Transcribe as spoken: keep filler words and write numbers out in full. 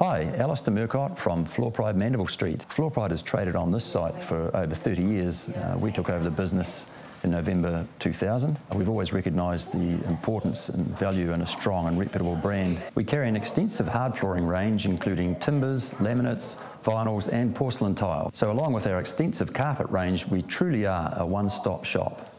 Hi, Alistair Murcott from FloorPride Mandeville Street. FloorPride has traded on this site for over thirty years. Uh, we took over the business in November two thousand. We've always recognised the importance and value in a strong and reputable brand. We carry an extensive hard flooring range including timbers, laminates, vinyls and porcelain tile. So along with our extensive carpet range, we truly are a one-stop shop.